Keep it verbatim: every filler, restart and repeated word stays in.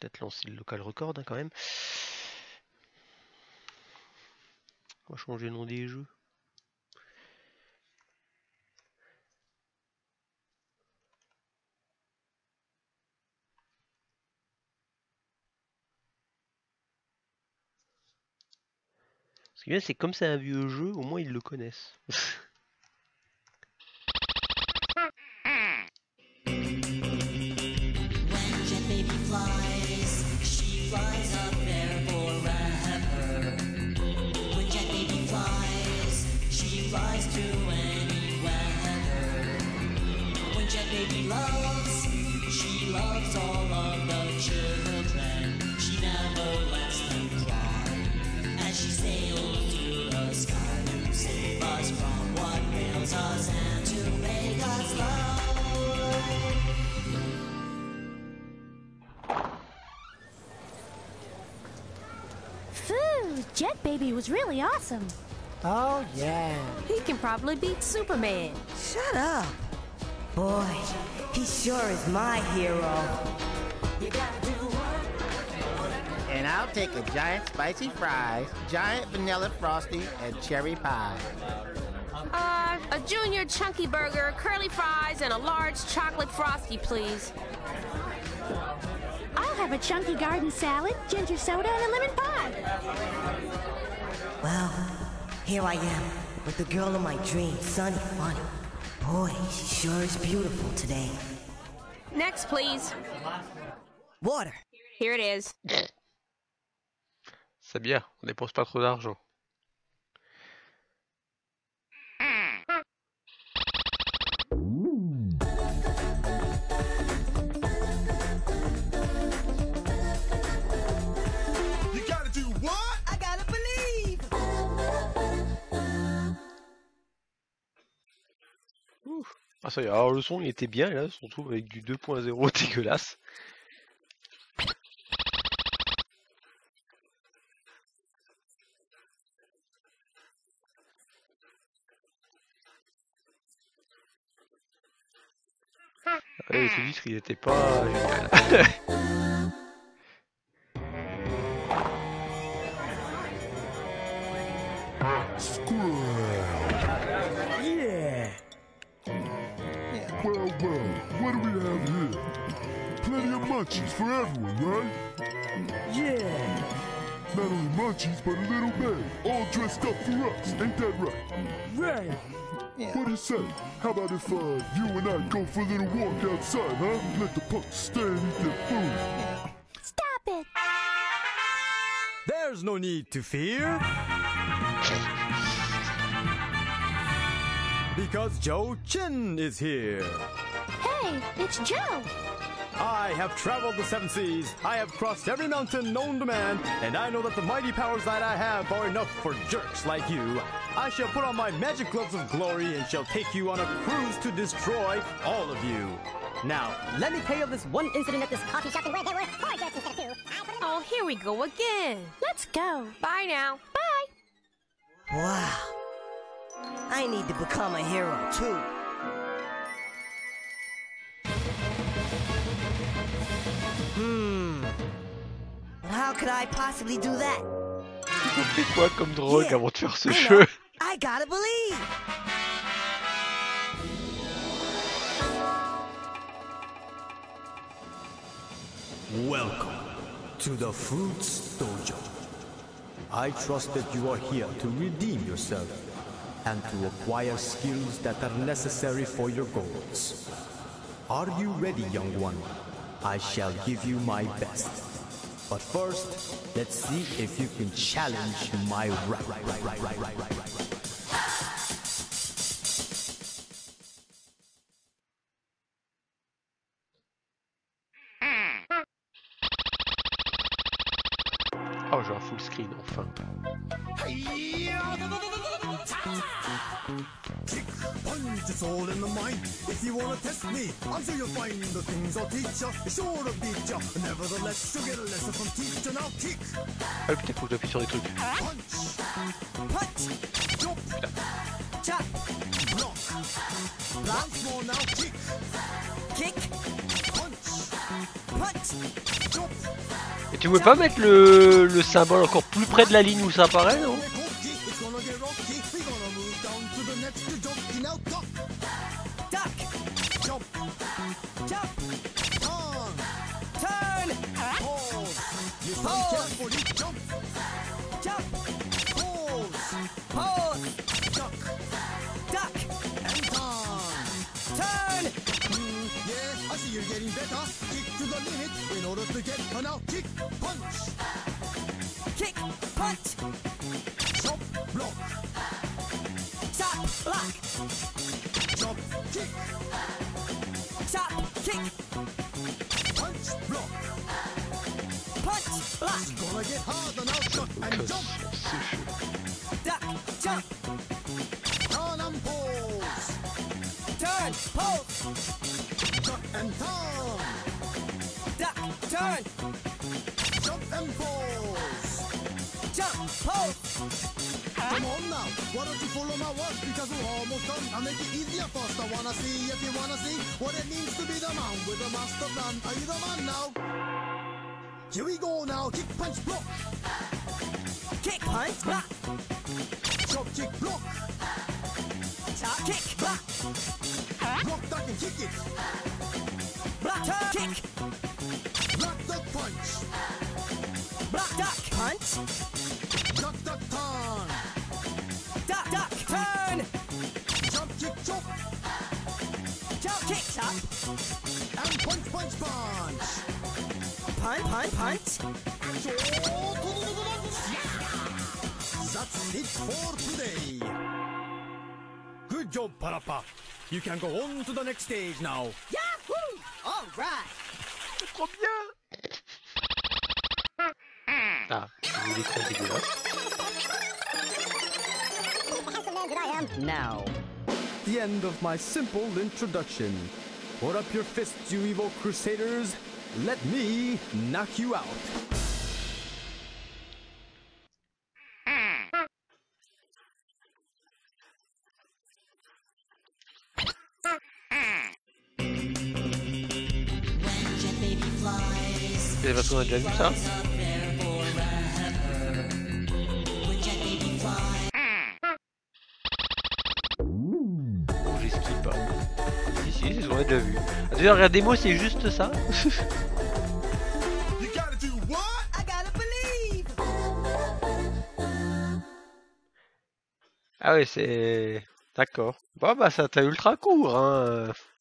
peut-être lancer le local record hein, quand même. On va changer le nom des jeux. Ce qui est bien, c'est comme c'est un vieux jeu, au moins ils le connaissent. Jet Baby was really awesome. Oh, yeah. He can probably beat Superman. Shut up. Boy, he sure is my hero. And I'll take a giant spicy fries, giant vanilla frosty, and cherry pie. Uh, a junior chunky burger, curly fries, and a large chocolate frosty, please. I'll have a chunky garden salad, ginger soda, and a lemon pie. Well, here I am, with the girl of my dreams, Sunny Funny. Boy, she sure is beautiful today. Next, please. Water. Here it is. C'est bien, on dépense pas trop d'argent. Ah ça y est, alors le son il était bien et là on se retrouve avec du deux point zéro dégueulasse. Ouais, ce titre il était pas génial. Well, well, what do we have here? Plenty of munchies for everyone, right? Yeah. Not only munchies, but a little bag, all dressed up for us, ain't that right? Right. What do you say? How about if uh, you and I go for a little walk outside, huh? Let the punks stay and eat their food. Stop it! There's no need to fear. Because Joe Chin is here. Hey, it's Joe. I have traveled the seven seas, I have crossed every mountain known to man, and I know that the mighty powers that I have are enough for jerks like you. I shall put on my magic gloves of glory and shall take you on a cruise to destroy all of you. Now, let me tell you of this one incident at this coffee shop where there were four jerks instead of two. Oh, here we go again. Let's go. Bye now. Bye. Wow. I need to become a hero, too. Hmm. But how could I possibly do that? Tu fais quoi comme drogue Yeah, avant de faire ce I jeu? know. I gotta believe. Welcome to the Fruits Dojo. I trust that you are here to redeem yourself and to acquire skills that are necessary for your goals. Are you ready, young one? I shall give you my best. But first, let's see if you can challenge my right. Oh, j'ai un full screen enfin. Punch, it's all in the mind. If you wanna test me, I'm sure you'll find the things I'll teach ya. Sure to beat ya. Nevertheless, you'll get a lesson from teacher. Now kick. Ah putain, faut que j'appuie sur des trucs. Punch. Punch. Jump. Chop. Block. Once more now, kick. Kick. Punch. Et tu pouvais pas mettre le, le symbole encore plus près de la ligne où ça apparaît, non? I see you're getting better. Kick to the limit in order to get an out kick punch. Kick punch. Chop block. Chop block. Chop kick. Chop kick. Punch block. Punch block. It's gonna get harder now. Duck and jump. Duck jump. Turn and pose. Turn pose. Duck and turn. Duck, turn. Jump and pose. Jump, pose. Come on now, why don't you follow my words? Because we're almost done. I'll make it easier first. I wanna see if you wanna see what it means to be the man with the master plan. Are you the man now? Here we go now. Kick, punch, block. Kick, punch, block. Chop, kick, block. Chop, kick, block. Block, duck, and kick it. Block, duck, kick. Block, duck, punch. Block, duck, punch. Duck, duck, turn. Duck, duck, turn. Jump, kick, chop. Jump, kick, chop. And punch, punch, punch. Punch, punch, punch. That's it for today. Good job, Parappa. You can go on to the next stage now. Yahoo! All right. Trop bien. Ah, il est très dégueulasse. Now, the end of my simple introduction. Put up your fists, you evil crusaders. Let me knock you out. C'est parce qu'on a déjà vu ça. Oh, j'esquive pas. Si, si, c'est ce qu'on a déjà vu. Ah, d'ailleurs, regardez-moi, c'est juste ça. Ah ouais, c'est... D'accord. Bon, bah ça t'a ultra court, hein.